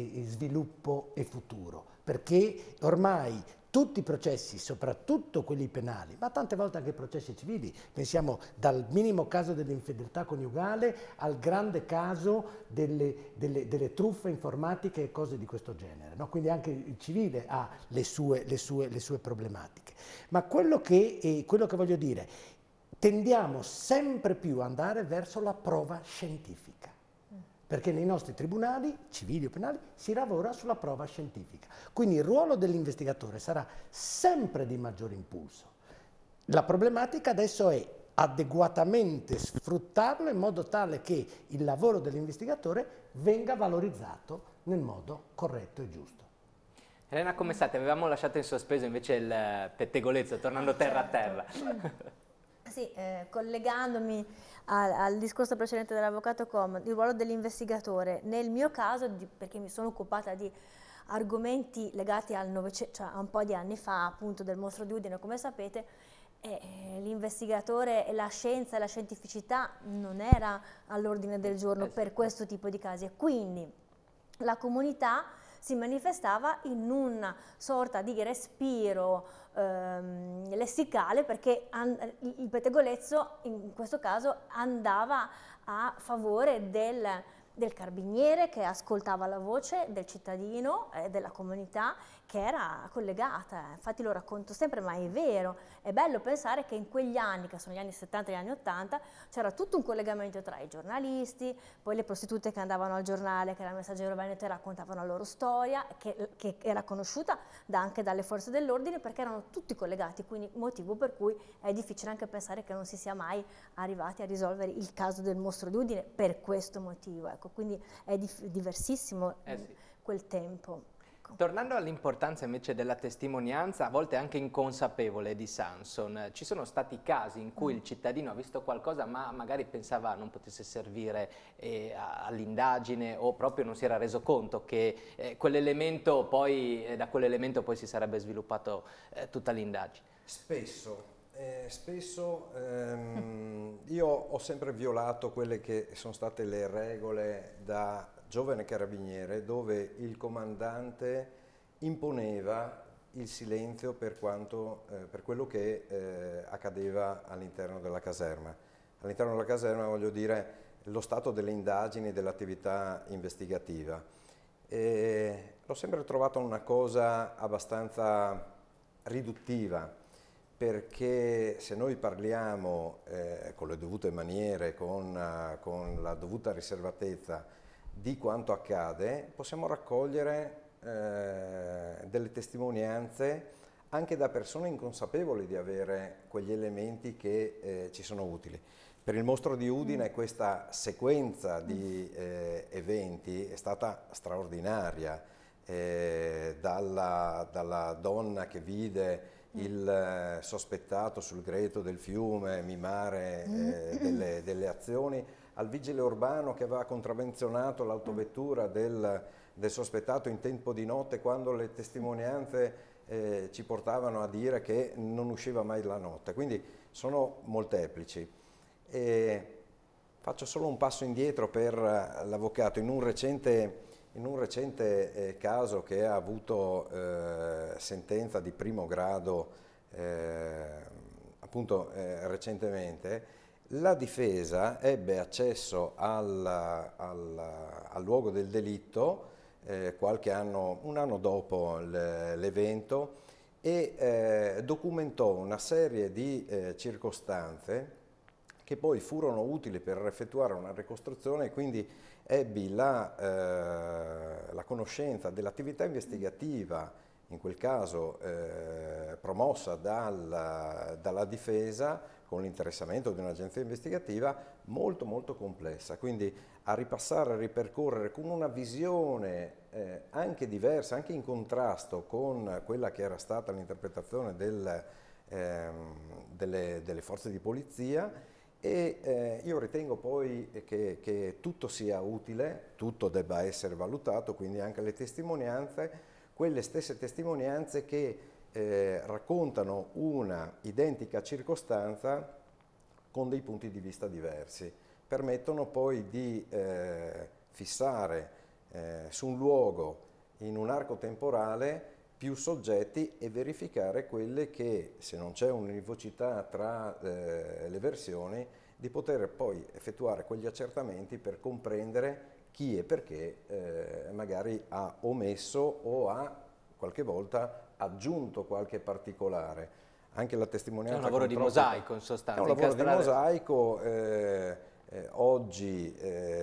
sviluppo e futuro, perché ormai tutti i processi, soprattutto quelli penali, ma tante volte anche i processi civili, pensiamo dal minimo caso dell'infedeltà coniugale al grande caso delle truffe informatiche e cose di questo genere, no? Quindi anche il civile ha le sue problematiche. Ma quello che voglio dire, tendiamo sempre più ad andare verso la prova scientifica. Perché nei nostri tribunali, civili o penali, si lavora sulla prova scientifica. Quindi il ruolo dell'investigatore sarà sempre di maggiore impulso. La problematica adesso è adeguatamente sfruttarlo in modo tale che il lavoro dell'investigatore venga valorizzato nel modo corretto e giusto. Elena Commessati, avevamo lasciato in sospeso invece il pettegolezzo, tornando terra a terra. Sì, collegandomi al discorso precedente dell'avvocato Com, il ruolo dell'investigatore, nel mio caso, perché mi sono occupata di argomenti legati al Novecento, cioè a un po' di anni fa, appunto del mostro di Udine, come sapete, l'investigatore e la scienza e la scientificità non era all'ordine del giorno per questo tipo di casi, e quindi la comunità si manifestava in una sorta di respiro lessicale, perché il pettegolezzo in questo caso andava a favore del carabiniere che ascoltava la voce del cittadino e della comunità che era collegata. Infatti lo racconto sempre, ma è vero. È bello pensare che in quegli anni, che sono gli anni 70 e gli anni 80, c'era tutto un collegamento tra i giornalisti, poi le prostitute che andavano al giornale, che era il Messaggero Veneto, e raccontavano la loro storia, che era conosciuta anche dalle forze dell'ordine, perché erano tutti collegati, quindi motivo per cui è difficile anche pensare che non si sia mai arrivati a risolvere il caso del mostro di Udine per questo motivo. Ecco, quindi è diversissimo quel tempo. Tornando all'importanza invece della testimonianza, a volte anche inconsapevole, di Samson, ci sono stati casi in cui il cittadino ha visto qualcosa ma magari pensava non potesse servire all'indagine, o proprio non si era reso conto che quell'elemento poi, da quell'elemento poi si sarebbe sviluppato tutta l'indagine. Spesso io ho sempre violato quelle che sono state le regole da giovane carabiniere, dove il comandante imponeva il silenzio per quello che accadeva all'interno della caserma. All'interno della caserma, voglio dire, lo stato delle indagini e dell'attività investigativa. L'ho sempre trovata una cosa abbastanza riduttiva, perché se noi parliamo con le dovute maniere, con la dovuta riservatezza di quanto accade, possiamo raccogliere delle testimonianze anche da persone inconsapevoli di avere quegli elementi che ci sono utili. Per il mostro di Udine questa sequenza di eventi è stata straordinaria, dalla donna che vide il sospettato sul greto del fiume mimare delle azioni, al vigile urbano che aveva contravvenzionato l'autovettura del sospettato in tempo di notte, quando le testimonianze ci portavano a dire che non usciva mai la notte. Quindi sono molteplici. Faccio solo un passo indietro per l'avvocato. In un recente caso che ha avuto sentenza di primo grado appunto recentemente, la difesa ebbe accesso al luogo del delitto un anno dopo l'evento, e documentò una serie di circostanze che poi furono utili per effettuare una ricostruzione, e quindi ebbi la conoscenza dell'attività investigativa, in quel caso promossa dalla difesa, con l'interessamento di un'agenzia investigativa molto molto complessa. Quindi a ripassare, a ripercorrere con una visione anche diversa, anche in contrasto con quella che era stata l'interpretazione delle forze di polizia. E io ritengo poi che tutto sia utile, tutto debba essere valutato, quindi anche le testimonianze, quelle stesse testimonianze che raccontano una identica circostanza con dei punti di vista diversi, permettono poi di fissare su un luogo, in un arco temporale, più soggetti e verificare quelle che, se non c'è un'univocità tra le versioni, di poter poi effettuare quegli accertamenti per comprendere chi e perché magari ha omesso o ha qualche volta aggiunto qualche particolare. Anche la testimonianza... È un lavoro di mosaico in sostanza. È un lavoro di mosaico, oggi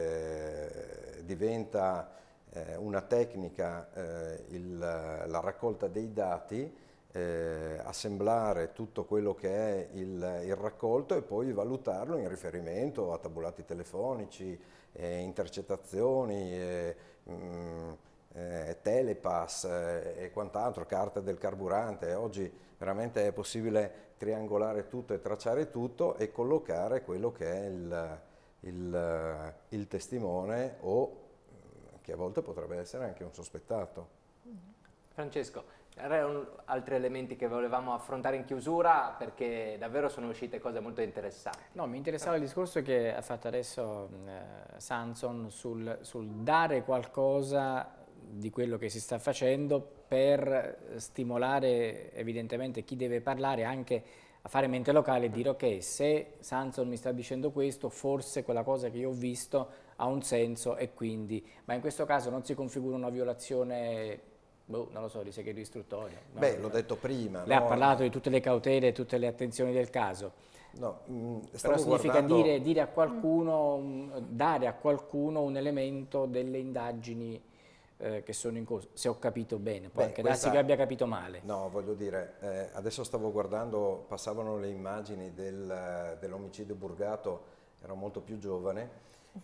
diventa una tecnica la raccolta dei dati, assemblare tutto quello che è il raccolto e poi valutarlo in riferimento a tabulati telefonici, intercettazioni, telepass e quant'altro, carte del carburante. Oggi veramente è possibile triangolare tutto e tracciare tutto e collocare quello che è il testimone, o che a volte potrebbe essere anche un sospettato. Francesco, erano altri elementi che volevamo affrontare in chiusura, perché davvero sono uscite cose molto interessanti. No, mi interessava il discorso che ha fatto adesso Samson sul dare qualcosa di quello che si sta facendo per stimolare evidentemente chi deve parlare anche a fare mente locale e dire: ok, se Samson mi sta dicendo questo, forse quella cosa che io ho visto ha un senso, e quindi, ma in questo caso non si configura una violazione, non lo so, di segreto istruttorio? No? Beh, l'ho detto prima. Lei ha parlato di tutte le cautele e tutte le attenzioni del caso. No, però significa dire a qualcuno, dare a qualcuno un elemento delle indagini che sono in corso, se ho capito bene, poi anche darsi che abbia capito male. No, voglio dire, adesso stavo guardando, passavano le immagini dell'omicidio Burgato, ero molto più giovane,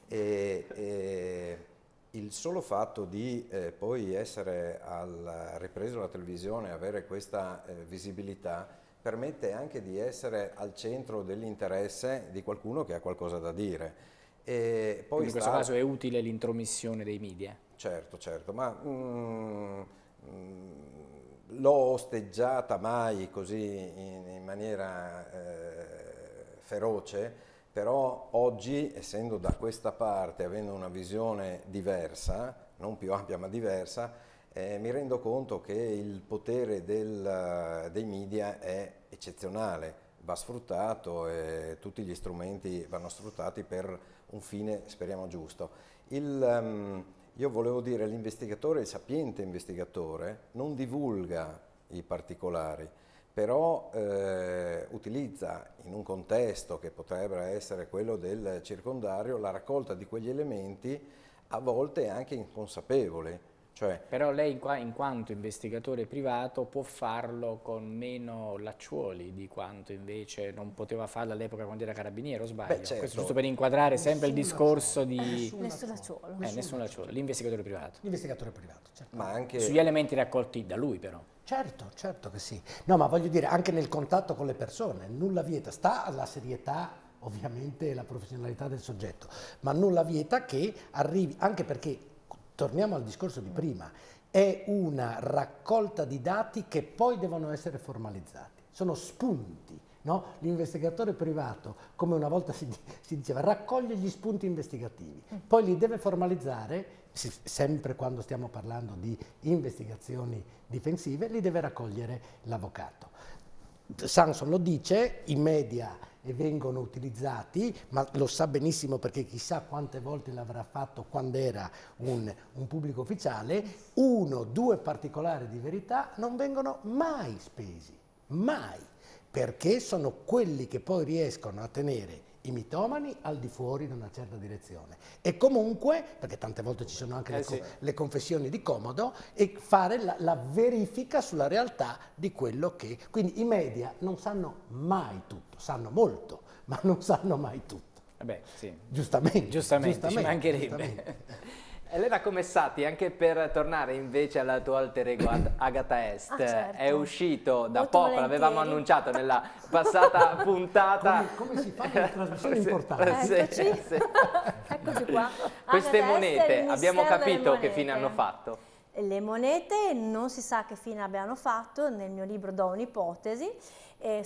e il solo fatto di poi essere ripreso alla televisione, avere questa visibilità, permette anche di essere al centro dell'interesse di qualcuno che ha qualcosa da dire. E poi in questo caso è utile l'intromissione dei media? Certo, certo, ma l'ho osteggiata mai così in maniera feroce, però oggi, essendo da questa parte, avendo una visione diversa, non più ampia ma diversa, mi rendo conto che il potere dei media è eccezionale, va sfruttato e tutti gli strumenti vanno sfruttati per un fine, speriamo, giusto. Io volevo dire, l'investigatore, il sapiente investigatore, non divulga i particolari, però utilizza in un contesto che potrebbe essere quello del circondario la raccolta di quegli elementi, a volte anche inconsapevoli. Cioè, però lei in quanto investigatore privato può farlo con meno lacciuoli di quanto invece non poteva farlo all'epoca quando era carabiniere, o sbaglio? Certo. Questo giusto per inquadrare sempre il discorso di... Nessun lacciuolo. Nessun lacciuolo, l'investigatore privato. L'investigatore privato, certo. ma anche... Sugli elementi raccolti da lui però. Certo, certo che sì. No, ma voglio dire, anche nel contatto con le persone, nulla vieta, sta alla serietà, ovviamente, la professionalità del soggetto, ma nulla vieta che arrivi, anche perché, torniamo al discorso di prima, è una raccolta di dati che poi devono essere formalizzati, sono spunti. No? L'investigatore privato, come una volta si diceva, raccoglie gli spunti investigativi, poi li deve formalizzare, sempre quando stiamo parlando di investigazioni difensive, li deve raccogliere l'avvocato. Sanson lo dice, i media vengono utilizzati, ma lo sa benissimo perché chissà quante volte l'avrà fatto quando era un pubblico ufficiale, 1 o 2 particolari di verità non vengono mai spesi, mai, perché sono quelli che poi riescono a tenere i mitomani al di fuori di una certa direzione e comunque, perché tante volte ci sono anche le confessioni di comodo, e fare la verifica sulla realtà di quello che... Quindi i media non sanno mai tutto, sanno molto, ma non sanno mai tutto. Vabbè, sì. Giustamente, ci mancherebbe. Elena Commessati, anche per tornare invece alla tua alter ego Agatha Est, certo. è uscito da Molto poco, l'avevamo annunciato nella passata puntata. Come si fa nelle trasmissioni importanti? Eccoci, eccoci qua. Queste Agatha Est è monete, il abbiamo mistero delle capito che monete. fine hanno fatto? Le monete non si sa che fine abbiano fatto, nel mio libro do un'ipotesi, è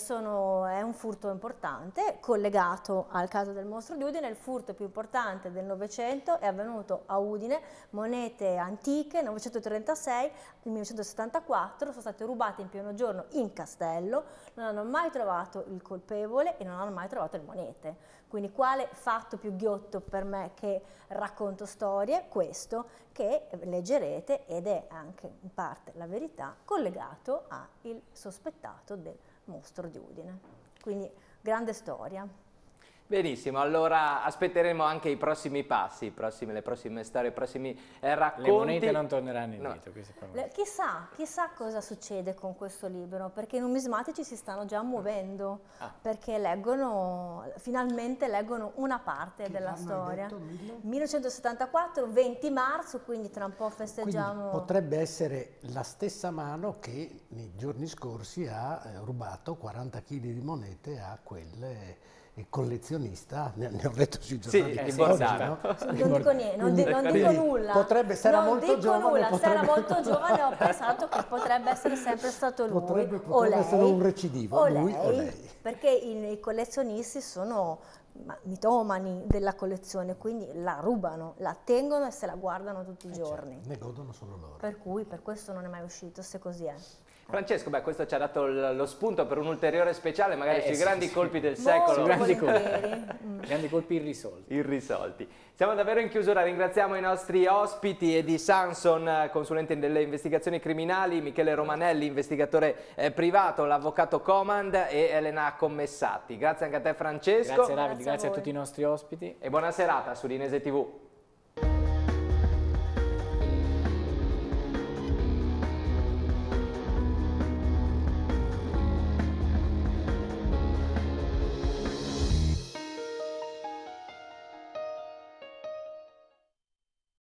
un furto importante collegato al caso del mostro di Udine. Il furto più importante del Novecento è avvenuto a Udine, monete antiche, 936, nel 1974, sono state rubate in pieno giorno in castello, non hanno mai trovato il colpevole e non hanno mai trovato le monete. Quindi quale fatto più ghiotto per me che racconto storie? Questo che leggerete, ed è anche in parte la verità, collegato al sospettato del mostro di Udine. Quindi grande storia. Benissimo, allora aspetteremo anche i prossimi passi, le prossime storie, i prossimi racconti. Le monete non torneranno indietro. Chissà cosa succede con questo libro, perché i numismatici si stanno già muovendo, perché finalmente leggono una parte della storia. 1974, 20 marzo, quindi tra un po' festeggiamo. Quindi potrebbe essere la stessa mano che nei giorni scorsi ha rubato 40 kg di monete a quelle... Il collezionista, ne ho letto sui giornali. Sì, Bolzano. Non dico niente, non dico nulla. Potrebbe, se era molto giovane, se era molto giovane ho pensato che potrebbe essere sempre stato lui. Potrebbe essere un recidivo, o lui lei, o lei. Perché i collezionisti sono mitomani della collezione, quindi la rubano, la tengono e se la guardano tutti i giorni. Certo, ne godono solo loro. Per cui per questo non è mai uscito, se così è. Francesco, questo ci ha dato lo spunto per un ulteriore speciale, magari sui grandi colpi del secolo. Grandi colpi irrisolti. Siamo davvero in chiusura, ringraziamo i nostri ospiti, Edi Sanson, consulente delle investigazioni criminali, Michele Romanelli, investigatore privato, l'avvocato Comand, e Elena Commessati. Grazie anche a te Francesco. Grazie Davide, grazie a tutti i nostri ospiti. E buona serata su Linese TV.